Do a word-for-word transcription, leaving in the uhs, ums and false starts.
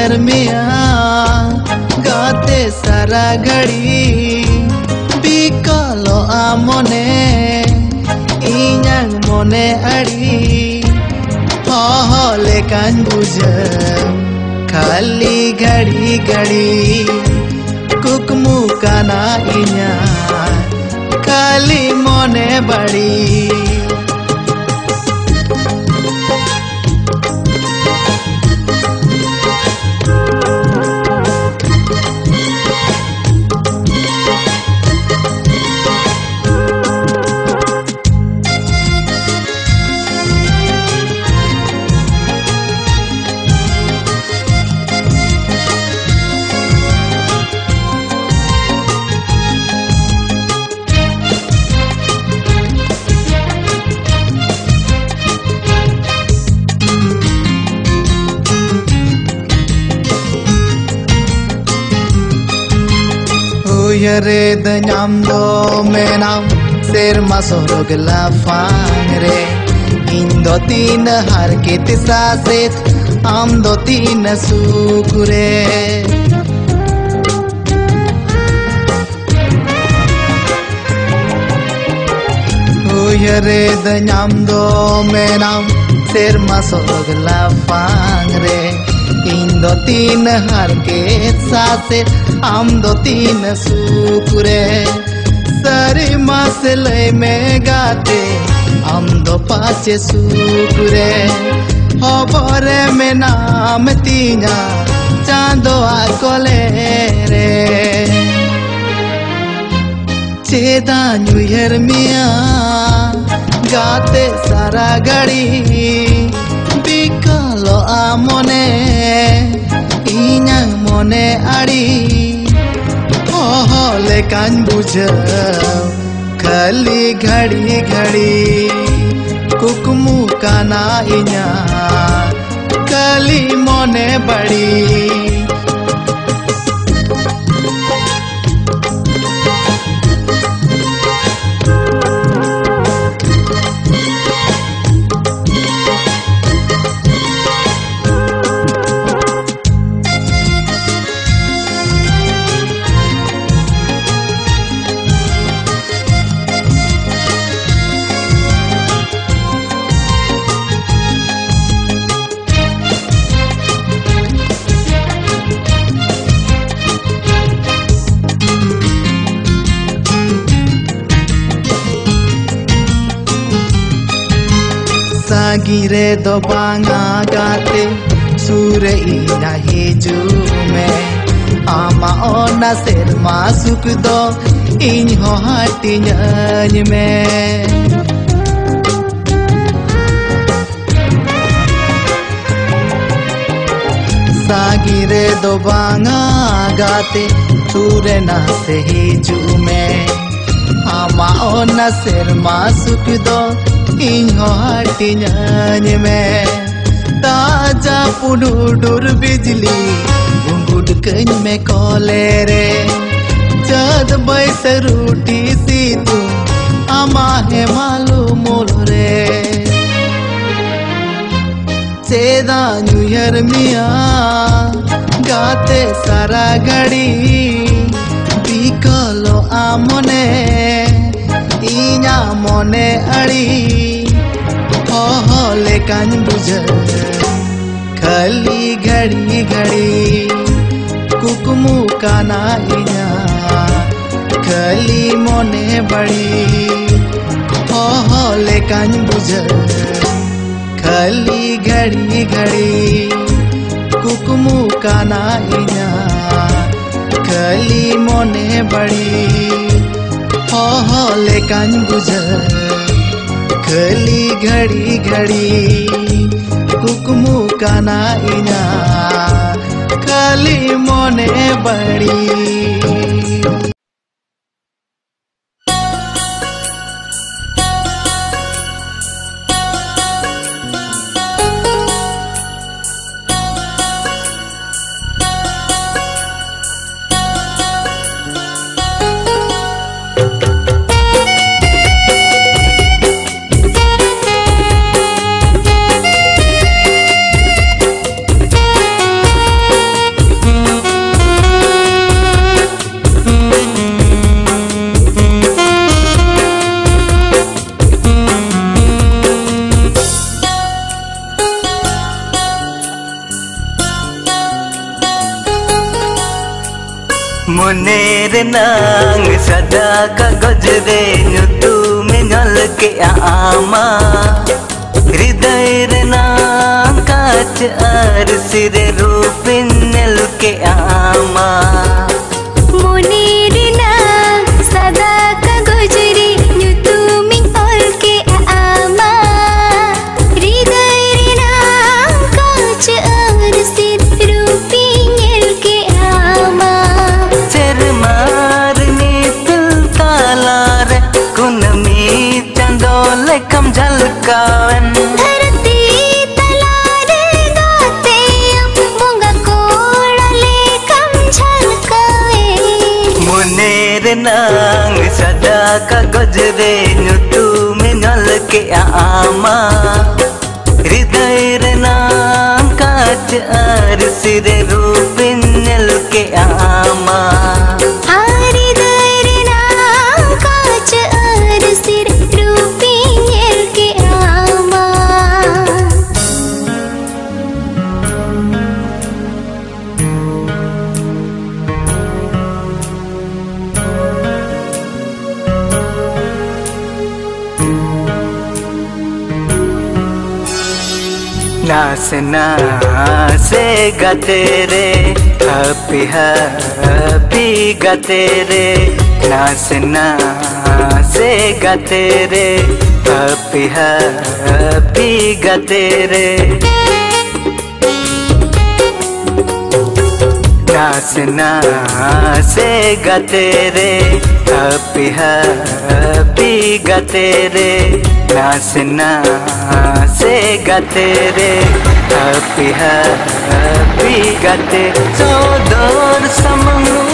उयहर मिया गाते सारा घड़ी बिकलो आमने इन्यां मने आड़ी हहले कान बुझे खाली घड़ी घड़ी कुकमु काना इन्या खाली मने बड़ी उयहरे दnyam do menam serma sorog lafang re इन दो तीन हर के तिसासेत आम दो तीन सुकुरे उयहरे दnyam do menam serma sorog lafang re इन दो तीन हर के सासे आम दो तीन सुकुरे सारी मासे लय में गाते आम दो पाचे सुकुरे हबरे में नाम तीना चांदो आकोले रे चेदान उयहर मिया गाते सारा घड़ी बिकलो आमने इन्यां मने आड़ी हहले कान बुझे खाली घड़ी घड़ी कुकमु काना इन्या खाली मने बड़ी गिरे दो बांगा गाते सूरे इना हिजुमे आमा ओना सेरमा सुख दो इन हो हाटी न्यान में सागिरे दो बांगा गाते सूरे ना से हिजुमे आमा ओना सेरमा सुख दो इन्हो हाटिन्यान में ताजा पुडुडुर बिजली घुंगुड कन में कोले रे जद बैस रूटी सी तू आमा है मालूम रे चेदान उयहर मिया गाते सारा घड़ी बिकलो आमने इन्या मने आड़ी हहले कान बुझे खाली घड़ी घड़ी कुकमु काना इन्या खाली मने बड़ी हहले कान बुझे खाली घड़ी घड़ी कुकमु काना इन्या खाली मने बड़ी हहले कान बुझे खाली घड़ी घड़ी कुकमु काना इन्या खाली मने बड़ी Moner nang sadaka gojre nyutu menyal ke ama Hriday nang kac arsi re rupin nel ke ama Moner nang sadaka gojre nyutu menyal ke ama Hriday nang kac arsi rupin nel ke ama Lekam jalkawan धरती तलारे गाते bunga कोड़ा lekam झलकाए Moner nang sadaka gojre nyutu menyal ke ama Hriday nang kac arsi re rupin nel ke ama नासे नासे गाते रे happy happy गाते रे नासे नासे गाते रे हैप्पी हैप्पी गाते रे नासे नासे गाते रे हैप्पी हैप्पी गाते रे नासे नासे गाते रे हैप्पी हैप्पी गाते चौदर समंग